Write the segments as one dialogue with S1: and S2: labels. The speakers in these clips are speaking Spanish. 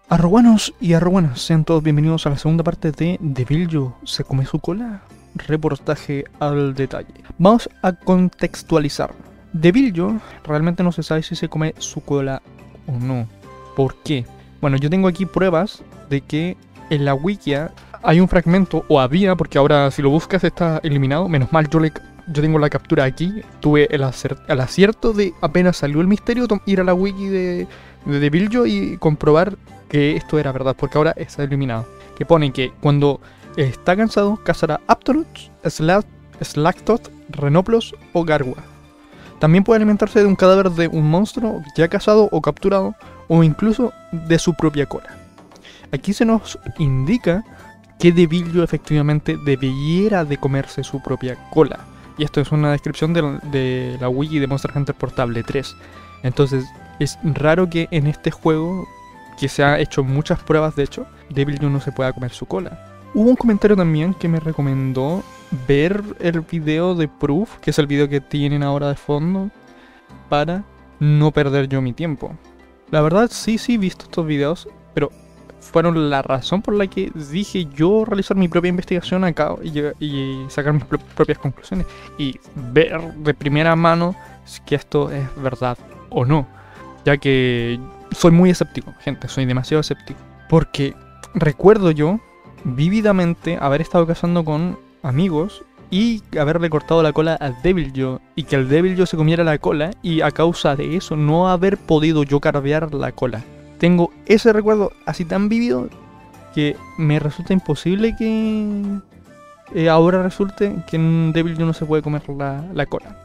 S1: Arrobuenos y arrobuenas, sean todos bienvenidos a la segunda parte de Devillo se come su cola, reportaje al detalle. Vamos a contextualizar. Devillo realmente no se sabe si se come su cola o no. ¿Por qué? Bueno, yo tengo aquí pruebas de que en la wikia hay un fragmento, o había, porque ahora si lo buscas está eliminado. Menos mal, yo tengo la captura aquí. Tuve el acierto de apenas salió el misterio, ir a la wiki de Devillo y comprobar que esto era verdad, porque ahora está eliminado. Que pone que cuando está cansado cazará Aptoroth, Slactoth, Renoplos o Gargua. También puede alimentarse de un cadáver de un monstruo ya cazado o capturado, o incluso de su propia cola. Aquí se nos indica que Devillo efectivamente debiera de comerse su propia cola. Y esto es una descripción de la wiki de Monster Hunter Portable 3. Entonces es raro que en este juego, que se ha hecho muchas pruebas de hecho, Devillo no se pueda comer su cola. Hubo un comentario también que me recomendó ver el video de Proof, que es el video que tienen ahora de fondo, para no perder yo mi tiempo. La verdad sí he visto estos videos, pero fueron la razón por la que dije yo realizar mi propia investigación acá y sacar mis propias conclusiones y ver de primera mano que esto es verdad o no, ya que soy muy escéptico, gente, soy demasiado escéptico, porque recuerdo yo vívidamente haber estado cazando con amigos y haberle cortado la cola a Devillo y que el Devillo se comiera la cola y a causa de eso no haber podido yo carvear la cola. Tengo ese recuerdo así tan vívido que me resulta imposible que ahora resulte que en Devillo no se puede comer la cola.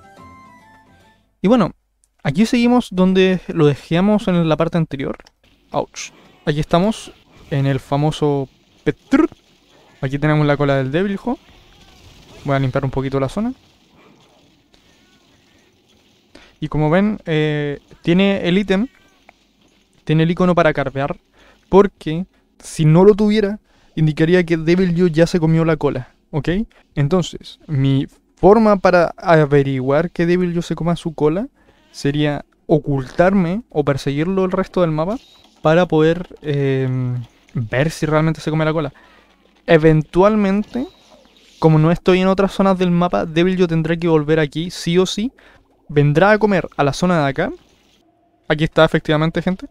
S1: Y bueno, aquí seguimos donde lo dejamos en la parte anterior. Ouch. Aquí estamos en el famoso Petrut. Aquí tenemos la cola del Deviljo. Voy a limpiar un poquito la zona. Y como ven, tiene el ítem. Tiene el icono para carvear. Porque si no lo tuviera, indicaría que Deviljo ya se comió la cola. ¿Ok? Entonces, mi forma para averiguar que Deviljo se coma su cola sería ocultarme o perseguirlo el resto del mapa para poder ver si realmente se come la cola. Eventualmente, como no estoy en otras zonas del mapa, Deviljo tendrá que volver aquí sí o sí. Vendrá a comer a la zona de acá. Aquí está efectivamente, gente.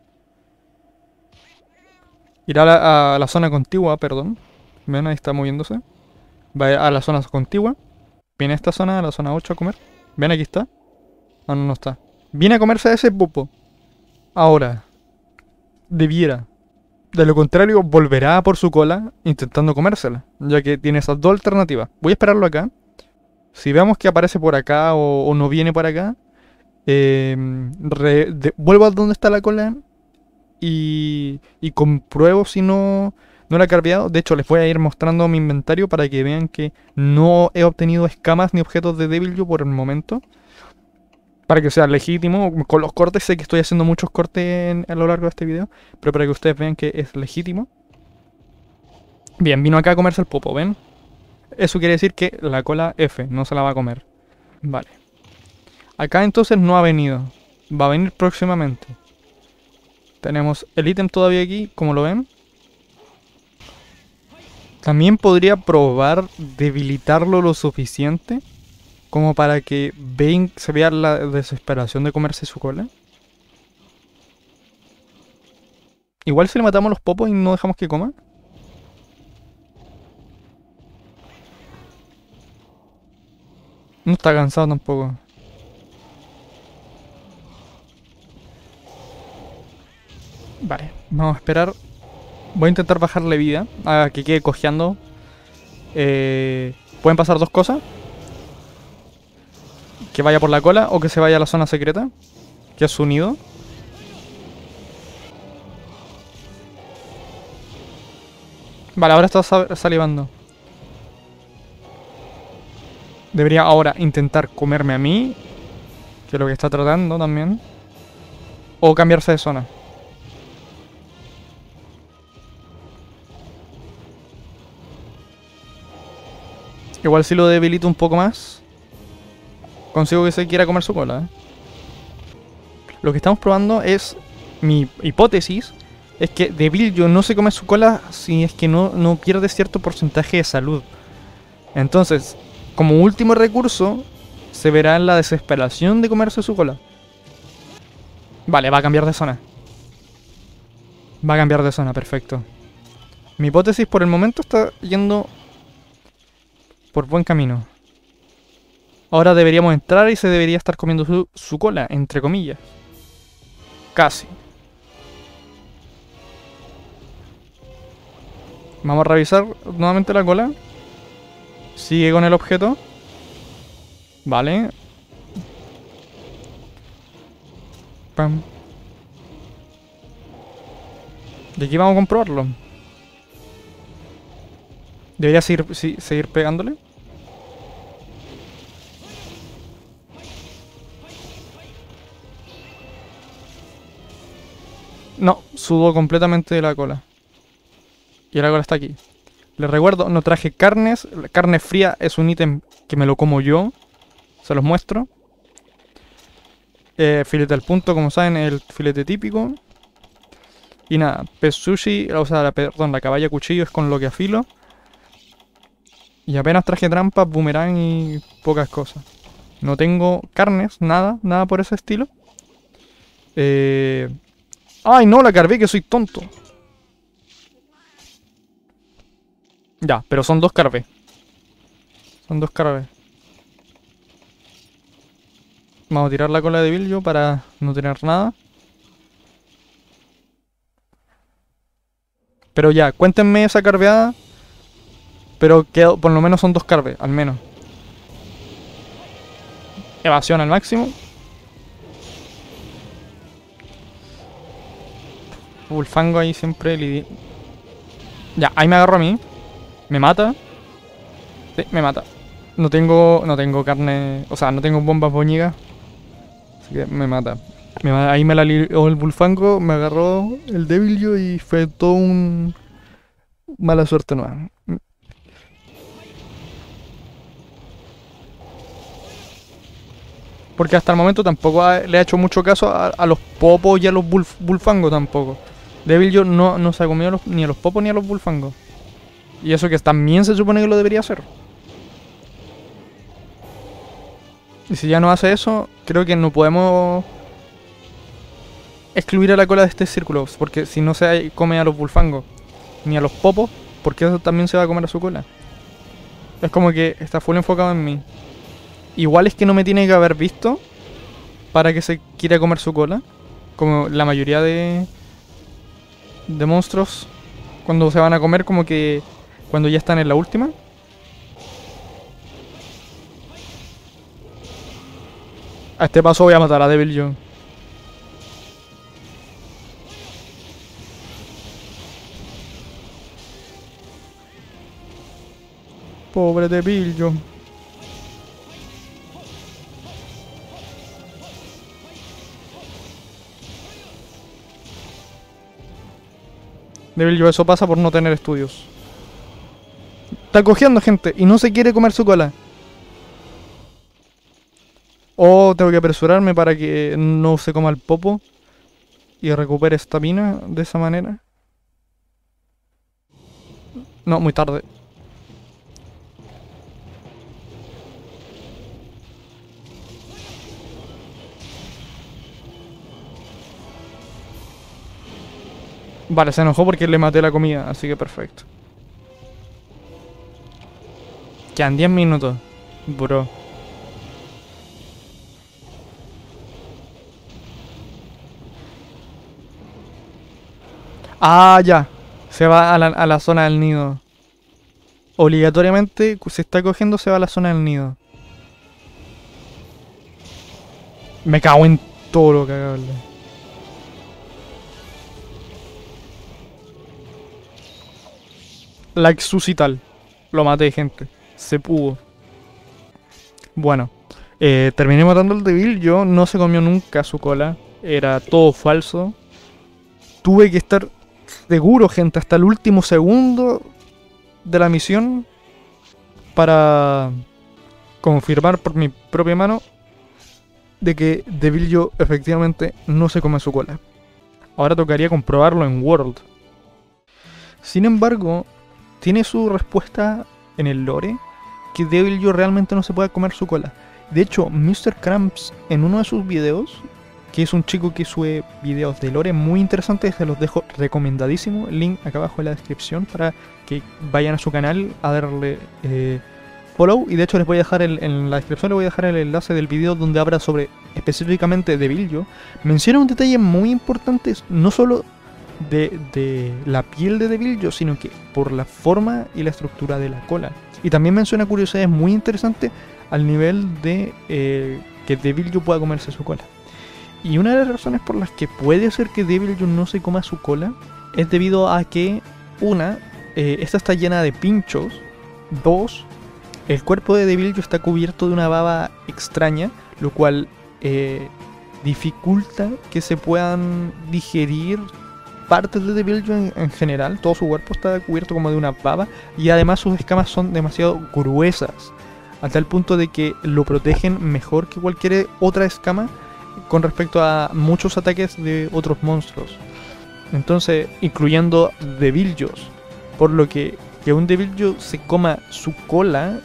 S1: Irá a la zona contigua, perdón. Ven, ahí está moviéndose. Va a la zona contigua. Viene a esta zona, a la zona 8 a comer. Ven, aquí está. Ah, no, no está. Viene a comerse a ese popo. Ahora, debiera. De lo contrario, volverá por su cola intentando comérsela, ya que tiene esas dos alternativas. Voy a esperarlo acá. Si vemos que aparece por acá o no viene por acá, vuelvo a donde está la cola y compruebo si no la he carveado. De hecho, les voy a ir mostrando mi inventario para que vean que no he obtenido escamas ni objetos de Deviljo por el momento. Para que sea legítimo, con los cortes, sé que estoy haciendo muchos cortes a lo largo de este video, pero para que ustedes vean que es legítimo. Bien, vino acá a comerse el popo, ¿ven? Eso quiere decir que la cola F no se la va a comer. Vale. Acá entonces no ha venido. Va a venir próximamente. Tenemos el ítem todavía aquí, como lo ven. También podría probar debilitarlo lo suficiente como para que se vea la desesperación de comerse su cola. Igual si le matamos los popos y no dejamos que coma. No está cansado tampoco. Vale, vamos a esperar. Voy a intentar bajarle vida a que quede cojeando. Pueden pasar dos cosas. Que vaya por la cola o que se vaya a la zona secreta, que es su nido. Vale, ahora está salivando. Debería ahora intentar comerme a mí, que es lo que está tratando también. O cambiarse de zona. Igual si lo debilito un poco más, consigo que se quiera comer su cola. Lo que estamos probando es mi hipótesis Es que Devillo no se come su cola si es que no pierde cierto porcentaje de salud. Entonces, como último recurso, se verá en la desesperación de comerse su cola. Vale, va a cambiar de zona. Va a cambiar de zona, perfecto. Mi hipótesis por el momento está yendo por buen camino. Ahora deberíamos entrar y se debería estar comiendo su cola, entre comillas. Casi. Vamos a revisar nuevamente la cola. Sigue con el objeto. Vale. Pam. Y aquí vamos a comprobarlo. Debería seguir pegándole. No, sudó completamente de la cola. Y la cola está aquí. Les recuerdo, no traje carnes. La carne fría es un ítem que me lo como yo. Se los muestro. Filete al punto, como saben, el filete típico. Y nada, pez sushi, o sea, la caballa cuchillo es con lo que afilo. Y apenas traje trampas, boomerang y pocas cosas. No tengo carnes, nada por ese estilo. ¡Ay, no! La carvé, que soy tonto. Ya, pero son dos carvé. Son dos carvé. Vamos a tirar la cola de Biljo para no tener nada. Pero ya, cuéntenme esa carveada. Pero que por lo menos son dos carves, al menos. Evasión al máximo. Bulfango ahí siempre. Ya, ahí me agarro a mí. Me mata. Sí, me mata. No tengo carne. O sea, no tengo bombas boñigas. Así que me mata. Ahí me la lió el Bulfango. Me agarró el Deviljo y fue todo un. Mala suerte nueva. Porque hasta el momento tampoco le ha hecho mucho caso a los popos y a los Bulfangos tampoco. Deviljo no se ha comido ni a los popos ni a los Bulfangos. Y eso que también se supone que lo debería hacer. Y si ya no hace eso, creo que no podemos excluir a la cola de este círculo. Porque si no se come a los Bulfangos ni a los popos, ¿por qué eso también se va a comer a su cola? Es como que está full enfocado en mí. Igual es que no me tiene que haber visto para que se quiera comer su cola. Como la mayoría de monstruos cuando se van a comer, como que cuando ya están en la última. A este paso voy a matar a Deviljo. Pobre Deviljo. Deviljo, eso pasa por no tener estudios. Está cogiendo gente y no se quiere comer su cola. O tengo que apresurarme para que no se coma el popo y recupere estamina de esa manera. No, muy tarde. Vale, se enojó porque le maté la comida, así que perfecto. Quedan 10 minutos, bro. Ah, ya. Se va a la zona del nido. Obligatoriamente, si está cogiendo, se va a la zona del nido. Me cago en todo lo cagable. Like Susital. Lo maté, gente. Se pudo. Bueno. Terminé matando al Deviljo. No se comió nunca su cola. Era todo falso. Tuve que estar seguro, gente, hasta el último segundo de la misión para confirmar por mi propia mano de que Deviljo efectivamente no se come su cola. Ahora tocaría comprobarlo en World. Sin embargo, tiene su respuesta en el lore que Deviljho realmente no se puede comer su cola. De hecho, Mr. Krabs en uno de sus videos, que es un chico que sube videos de lore muy interesantes, se los dejo recomendadísimo, el link acá abajo en la descripción para que vayan a su canal a darle follow. Y de hecho les voy a dejar en la descripción les voy a dejar el enlace del video donde habla sobre específicamente Deviljho. Menciona un detalle muy importante, no solo de la piel de Deviljho, sino que por la forma y la estructura de la cola. Y también menciona curiosidades muy interesantes al nivel de que Deviljho pueda comerse su cola. Y una de las razones por las que puede ser que Deviljho no se coma su cola es debido a que, esta está llena de pinchos. 2, el cuerpo de Deviljho está cubierto de una baba extraña, lo cual dificulta que se puedan digerir partes de Deviljho en general. Todo su cuerpo está cubierto como de una baba y además sus escamas son demasiado gruesas, a tal punto de que lo protegen mejor que cualquier otra escama con respecto a muchos ataques de otros monstruos. Entonces, incluyendo Deviljhos, por lo que un Deviljho se coma su cola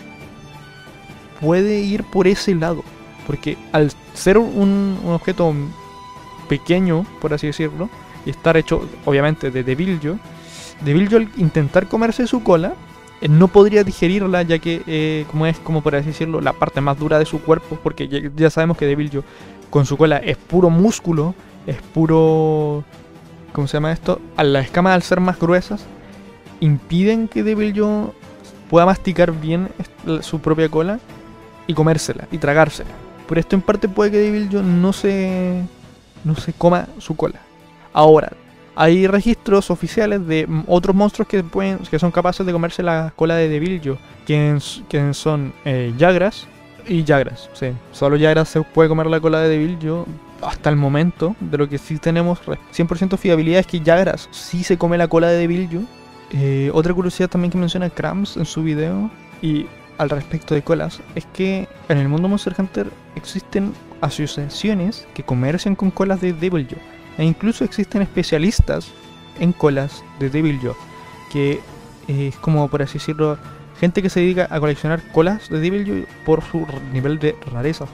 S1: puede ir por ese lado, porque al ser un objeto pequeño, por así decirlo, y estar hecho obviamente de Deviljho, al intentar comerse su cola no podría digerirla, ya que como por así decirlo, la parte más dura de su cuerpo, porque ya sabemos que Deviljho con su cola es puro músculo, es puro... ¿cómo se llama esto? Las escamas, al ser más gruesas, impiden que Deviljho pueda masticar bien su propia cola y comérsela y tragársela. Por esto en parte puede que Deviljho no se coma su cola. Ahora, hay registros oficiales de otros monstruos que son capaces de comerse la cola de Deviljho, que son Jagras y Jagras. Sí, solo Jagras se puede comer la cola de Deviljho hasta el momento. De lo que sí tenemos 100% fiabilidad es que Jagras sí se come la cola de Deviljho. Otra curiosidad también que menciona Krabs en su video y al respecto de colas es que en el mundo Monster Hunter existen asociaciones que comercian con colas de Deviljho. E incluso existen especialistas en colas de Deviljho, que es como, por así decirlo, gente que se dedica a coleccionar colas de Deviljho por su nivel de rareza.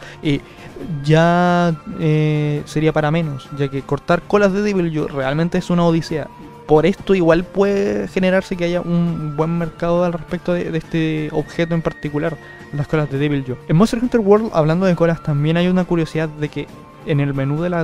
S1: Ya sería para menos, ya que cortar colas de Deviljho realmente es una odisea. Por esto igual puede generarse que haya un buen mercado al respecto de este objeto en particular, las colas de Deviljho. En Monster Hunter World, hablando de colas, también hay una curiosidad de que en el menú de la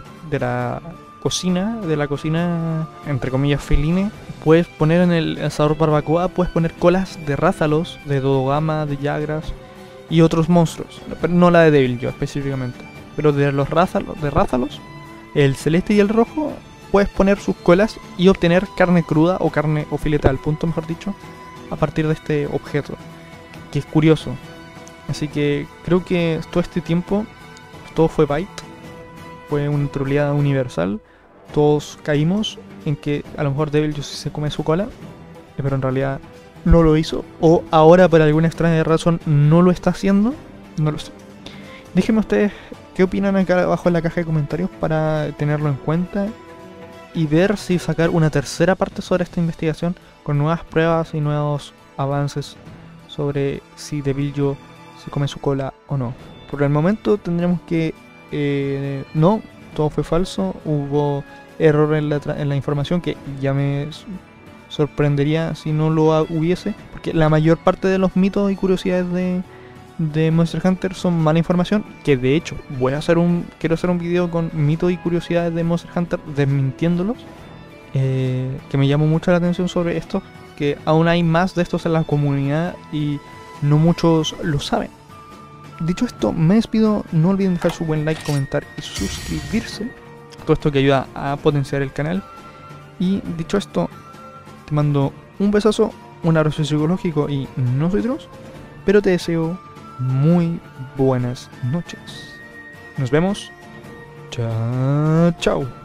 S1: cocina, entre comillas, feline, puedes poner en el asador barbacoa, puedes poner colas de Rathalos, de Dodogama, de Jagras y otros monstruos, pero no la de Deviljho específicamente, pero de los Rathalos, el celeste y el rojo, puedes poner sus colas y obtener carne cruda o filete al punto, mejor dicho, a partir de este objeto, que es curioso. Así que creo que todo este tiempo todo fue bait, fue una troleada universal. Todos caímos en que a lo mejor Deviljho sí se come su cola, pero en realidad no lo hizo, o ahora por alguna extraña razón no lo está haciendo, no lo sé. Déjenme ustedes qué opinan acá abajo en la caja de comentarios para tenerlo en cuenta y ver si sacar una tercera parte sobre esta investigación con nuevas pruebas y nuevos avances sobre si Deviljho se come su cola o no. Por el momento tendremos que no, todo fue falso, hubo error en la información, que ya me sorprendería si no lo hubiese, porque la mayor parte de los mitos y curiosidades de Monster Hunter son mala información, que de hecho quiero hacer un video con mitos y curiosidades de Monster Hunter desmintiéndolos, que me llamó mucho la atención sobre esto, que aún hay más de estos en la comunidad y no muchos lo saben. Dicho esto, me despido, no olviden dejar su buen like, comentar y suscribirse, todo esto que ayuda a potenciar el canal. Y dicho esto, te mando un besazo, un abrazo psicológico y no soy Dross, pero te deseo muy buenas noches. Nos vemos. Chao, chao.